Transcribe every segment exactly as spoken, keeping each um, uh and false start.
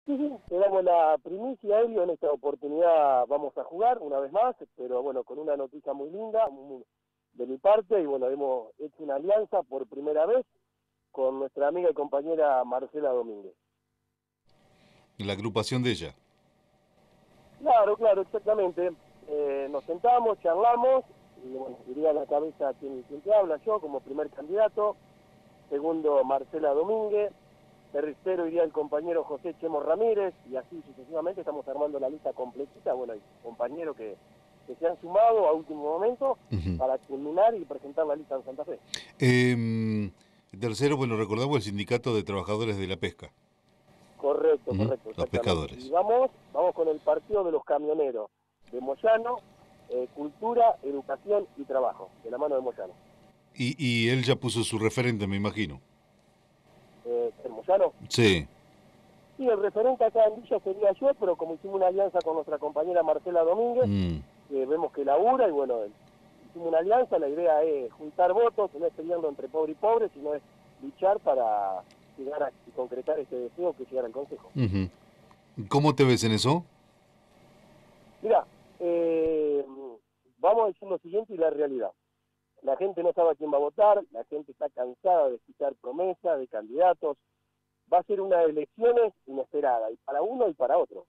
Sí, sí, te damos la primicia, Elio. En esta oportunidad vamos a jugar una vez más, pero bueno, con una noticia muy linda muy, de mi parte, y bueno, hemos hecho una alianza por primera vez con nuestra amiga y compañera Marcela Domínguez. La agrupación de ella. Claro, claro, exactamente. Eh, nos sentamos, charlamos, y bueno, iría a la cabeza quien, quien te habla, yo como primer candidato, segundo Marcela Domínguez, tercero iría el compañero José Chemo Ramírez, y así sucesivamente estamos armando la lista completita. Bueno, hay compañeros que, que se han sumado a último momento Uh-huh. para culminar y presentar la lista en Santa Fe. Eh, tercero, bueno, recordamos el Sindicato de Trabajadores de la Pesca. Correcto, Uh-huh. correcto, Los exactamente. pescadores. Y vamos, vamos con el partido de los camioneros de Moyano, eh, Cultura, Educación y Trabajo, de la mano de Moyano. Y, y él ya puso su referente, me imagino. Eh, ¿El Moyano? Sí. Sí, el referente acá en Villa sería yo, pero como hicimos una alianza con nuestra compañera Marcela Domínguez, Mm. eh, vemos que labura y bueno, hicimos una alianza. La idea es juntar votos, no es peleando entre pobre y pobre, sino es luchar para llegar a y concretar este deseo que es llegar al Consejo. Uh-huh. ¿Cómo te ves en eso? Mira, eh, vamos a decir lo siguiente y la realidad. La gente no sabe a quién va a votar, la gente está cansada de escuchar promesas de candidatos. Va a ser una elecciones inesperada, y para uno y para otro.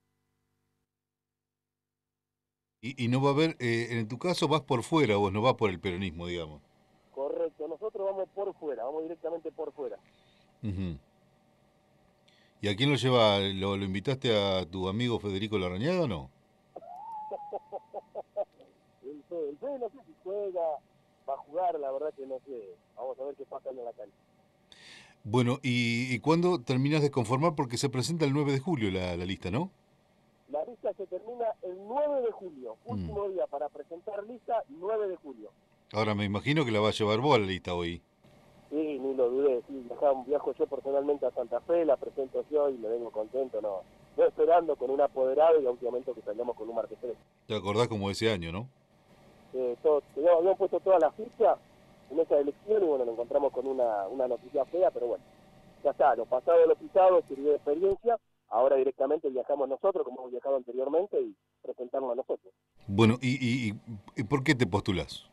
Y, y no va a haber, eh, en tu caso vas por fuera, vos no vas por el peronismo, digamos. Correcto, nosotros vamos por fuera, vamos directamente por fuera. Uh-huh. ¿Y a quién lo lleva? ¿Lo, lo invitaste a tu amigo Federico Larrañaga o no? el Fede, el Fede no sé si juega, va a jugar, la verdad que no sé. Vamos a ver qué pasa en la cancha. Bueno, ¿y, y cuándo terminas de conformar? Porque se presenta el nueve de julio la, la lista, ¿no? La lista se termina el nueve de julio, último Mm. día para presentar lista, nueve de julio. Ahora me imagino que la va a llevar vos a la lista hoy. Sí, ni lo dudé, sí, viajo, viajo yo personalmente a Santa Fe, la presento yo y me vengo contento, no, no esperando con un apoderado y obviamente que salgamos con un martes tres. ¿Te acordás como ese año, no? Eh, todo, habíamos puesto toda la ficha en esa elección y bueno, nos encontramos con una, una noticia fea, pero bueno, ya está, lo pasado, lo pisado, sirvió de experiencia. Ahora directamente viajamos nosotros, como hemos viajado anteriormente, y presentarnos a nosotros. Bueno, ¿y, y, y por qué te postulás?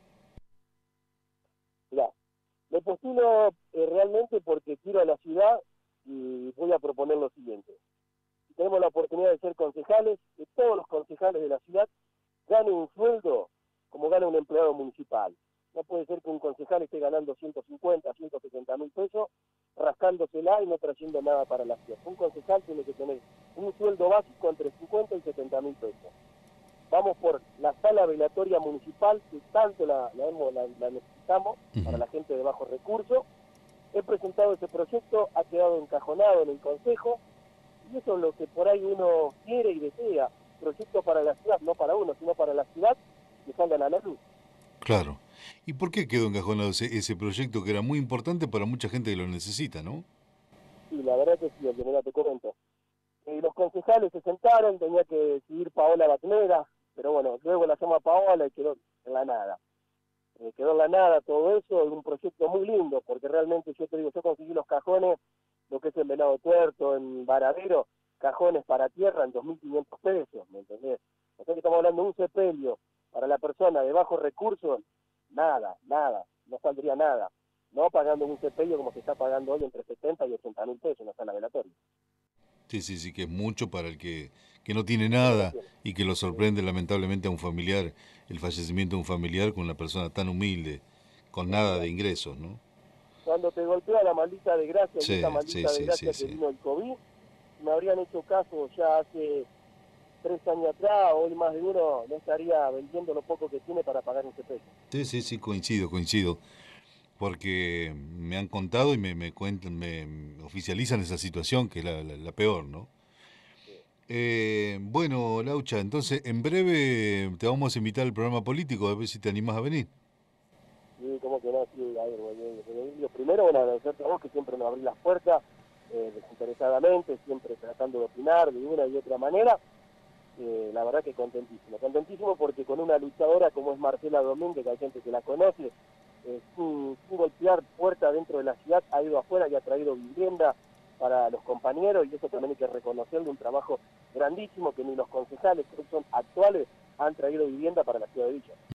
Mirá, me postulo eh, realmente porque quiero a la ciudad y voy a proponer lo siguiente. Si tenemos la oportunidad de ser concejales, que todos los concejales de la ciudad ganen un sueldo como gana un empleado municipal. No puede ser que un concejal esté ganando ciento cincuenta, ciento setenta mil pesos, rascándosela y no trayendo nada para la ciudad. Un concejal tiene que tener un sueldo básico entre cincuenta y setenta mil pesos. Vamos por la sala velatoria municipal, que tanto la, la, la, la necesitamos uh-huh. para la gente de bajos recursos. He presentado ese proyecto, ha quedado encajonado en el Consejo, y eso es lo que por ahí uno quiere y desea. Proyecto para la ciudad, no para uno, sino para la ciudad, que salgan a la luz. Claro. ¿Y por qué quedó encajonado ese, ese proyecto que era muy importante para mucha gente que lo necesita, no? Sí, la verdad que sí, que mira, te comento. Eh, los concejales se sentaron, tenía que decidir Paola Batnera, pero bueno, luego la llama Paola y quedó en la nada. Eh, quedó en la nada todo eso, es un proyecto muy lindo, porque realmente yo te digo, yo conseguí los cajones, lo que es en Venado Tuerto, en Varadero, cajones para tierra en dos mil quinientos pesos, ¿me entendés? O sea que estamos hablando de un sepelio para la persona de bajos recursos, nada, nada, no saldría nada. No pagando un sepelio como se está pagando hoy entre setenta y ochenta mil pesos en la sala velatoria. Sí, sí, sí, que es mucho para el que, que no tiene nada y que lo sorprende lamentablemente a un familiar, el fallecimiento de un familiar con una persona tan humilde, con nada de ingresos, ¿no? Cuando te golpea la maldita desgracia sí, y esa maldita sí, desgracia sí, que sí, vino el COVID, me habrían hecho caso ya hace tres años atrás, hoy más de uno no estaría vendiendo lo poco que tiene para pagar un sepelio. Sí, sí, sí, coincido, coincido. Porque me han contado y me, me cuentan, me oficializan esa situación que es la, la, la peor, ¿no? Sí. Eh, bueno, Laucha, entonces en breve te vamos a invitar al programa político a ver si te animas a venir. Sí, como que no, sí, a ver, bueno, primero, bueno, agradecerte a vos que siempre nos abrís las puertas eh, desinteresadamente, siempre tratando de opinar de una y otra manera. Eh, la verdad que contentísimo, contentísimo porque con una luchadora como es Marcela Domínguez, que hay gente que la conoce, eh, sin, sin golpear puertas dentro de la ciudad, ha ido afuera y ha traído vivienda para los compañeros, y eso también hay que reconocerle un trabajo grandísimo que ni los concejales que son actuales han traído vivienda para la ciudad de Villa.